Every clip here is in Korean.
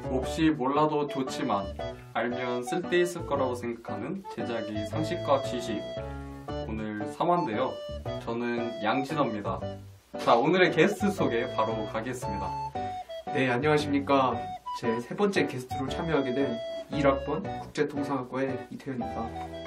몹시 몰라도 좋지만 알면 쓸데있을 거라고 생각하는 제자기 상식과 지식, 오늘 3화인데요. 저는 양진호입니다. 자, 오늘의 게스트 소개 바로 가겠습니다. 네, 안녕하십니까. 제 세 번째 게스트로 참여하게 된 1학번 국제통상학과의 이태현입니다.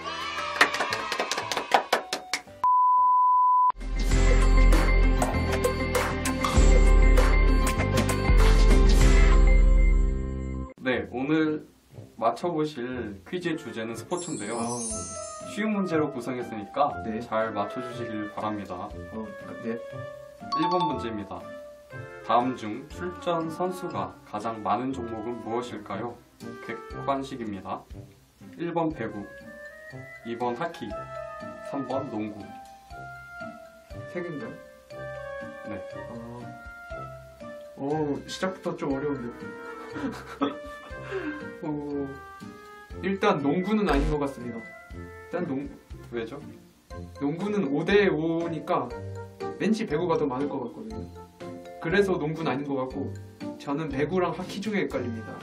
네, 오늘 맞춰보실 퀴즈의 주제는 스포츠인데요. 쉬운 문제로 구성했으니까 네. 잘 맞춰주시길 바랍니다. 네. 1번 문제입니다. 다음 중 출전 선수가 가장 많은 종목은 무엇일까요? 객관식입니다. 1번 배구, 2번 하키, 3번 농구. 세 개인가요? 네. 시작부터 좀 어려운데. 일단 농구는 아닌 것 같습니다. 일단 왜죠? 농구는 5대5니까 왠지 배구가 더 많을 것 같거든요. 그래서 농구는 아닌 것 같고, 저는 배구랑 하키 중에 헷갈립니다.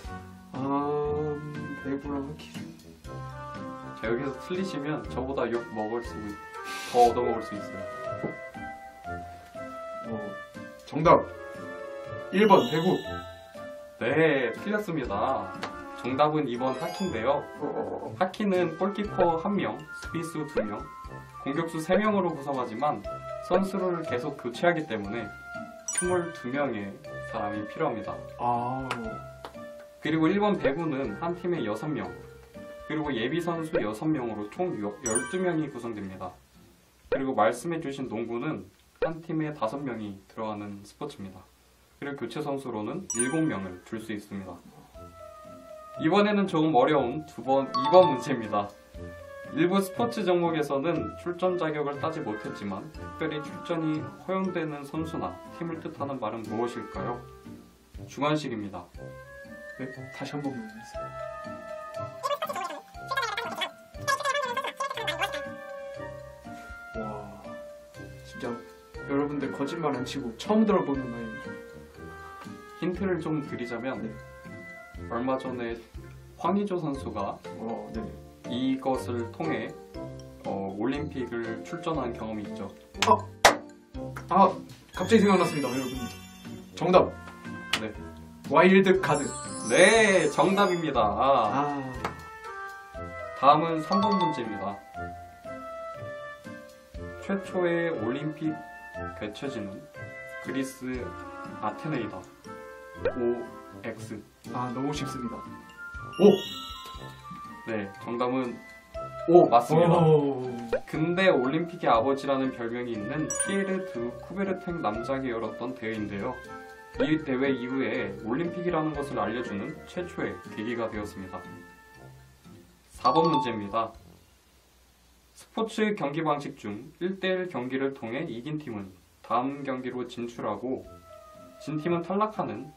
배구랑 하키 중. 자, 여기서 틀리시면 저보다 욕 먹을 수, 더 얻어먹을 수 있어요. 정답 1번 배구. 네, 틀렸습니다. 정답은 2번 하키인데요. 하키는 골키퍼 1명, 수비수 2명, 공격수 3명으로 구성하지만 선수를 계속 교체하기 때문에 22명의 사람이 필요합니다. 그리고 1번 배구는 한 팀에 6명, 그리고 예비 선수 6명으로 총 12명이 구성됩니다. 그리고 말씀해주신 농구는 한 팀에 5명이 들어가는 스포츠입니다. 그리고 교체 선수로는 7명을 줄 수 있습니다. 이번에는 조금 어려운 2번 문제입니다. 일부 스포츠 종목에서는 출전 자격을 따지 못했지만 특별히 출전이 허용되는 선수나 팀을 뜻하는 말은 무엇일까요? 주관식입니다. 네, 다시 한 번 보여주세요. 와, 진짜 여러분들 거짓말 안 치고 처음 들어보는 말입니다. 힌트를 좀 드리자면 얼마 전에 황의조 선수가 네. 이것을 통해 올림픽을 출전한 경험이 있죠. 갑자기 생각났습니다, 여러분. 정답. 네. 와일드 카드. 네, 정답입니다. 다음은 3번 문제입니다. 최초의 올림픽 개최지는 그리스 아테네이다. OX. 너무 쉽습니다. 네, 정답은 O 맞습니다. 오. 근대 올림픽의 아버지라는 별명이 있는 피에르 드 쿠베르탱 남작이 열었던 대회인데요. 이 대회 이후에 올림픽이라는 것을 알려주는 최초의 계기가 되었습니다. 4번 문제입니다. 스포츠 경기 방식 중 1대1 경기를 통해 이긴 팀은 다음 경기로 진출하고 진 팀은 탈락하는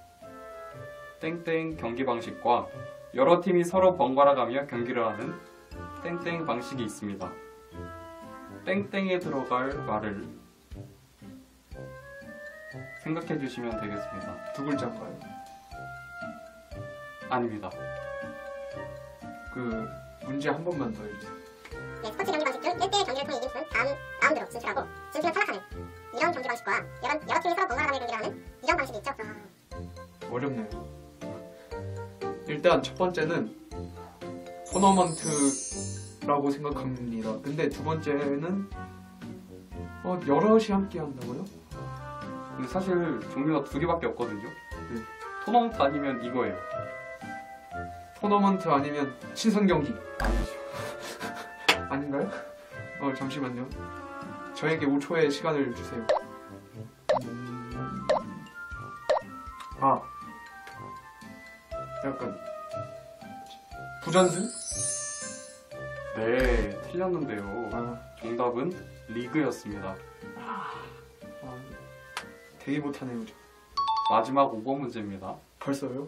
땡땡 경기 방식과 여러 팀이 서로 번갈아가며 경기를 하는 땡땡 방식이 있습니다. 땡땡에 들어갈 말을 생각해 주시면 되겠습니다. 두 글자인가요? 아닙니다. 그 문제 한 번만 더 해주세요. 네, 스포츠 경기 방식 중 1대1 경기를 통해 이긴 팀은 다음 라운드로 진출하고 진팀은 탈락하는 이런 경기 방식과 여러 팀이 서로 번갈아가며 경기를 하는 이런 방식이 있죠. 어렵네요. 일단 첫 번째는 토너먼트라고 생각합니다. 근데 두 번째는 여럿이 함께 한다고요? 근데 사실 종류가 2개밖에 없거든요. 네. 토너먼트 아니면 이거예요. 토너먼트 아니면 친선 경기. 아니죠. 아닌가요? 잠시만요. 저에게 5초의 시간을 주세요. 약간 부전승? 네, 틀렸는데요. 정답은 리그였습니다. 되게 못하네요. 마지막 5번 문제입니다. 벌써요?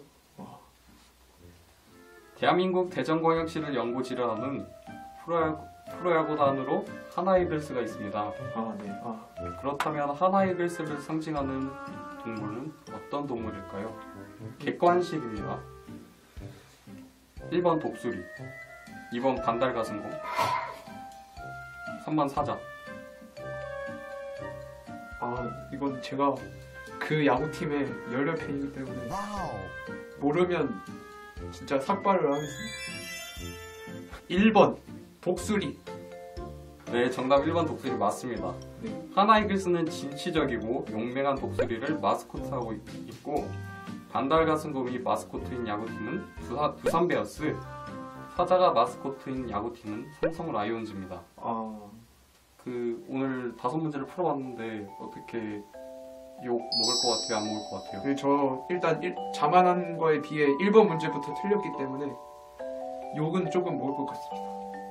대한민국 대전광역시를 연고지를 하는 프로야구단으로 하나이글스가 있습니다. 네. 그렇다면 하나이글스를 상징하는 동물은 어떤 동물일까요? 객관식입니다. 1번 독수리, 2번 반달가슴곰, 3번 사자. 이건 제가 그 야구팀의 열혈팬이기 때문에 모르면 진짜 삭발을 하겠습니다. 1번 독수리. 네, 정답 1번 독수리 맞습니다. 네. 하나 이글스는 진취적이고 용맹한 독수리를 마스코트하고 있고, 반달가슴곰이 마스코트인 야구팀은 두산 베어스, 사자가 마스코트인 야구팀은 삼성 라이온즈입니다. 오늘 5문제를 풀어봤는데 어떻게 욕 먹을 것 같아요? 안 먹을 것 같아요? 네, 저 일단 자만한 거에 비해 1번 문제부터 틀렸기 때문에 욕은 조금 먹을 것 같습니다.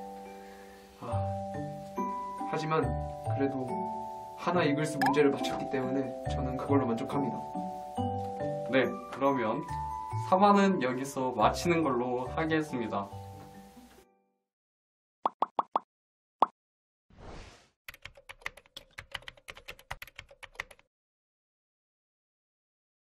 하지만 그래도 하나 이글스 문제를 맞췄기 때문에 저는 그걸로 만족합니다. 네, 그러면 3화는 여기서 마치는 걸로 하겠습니다.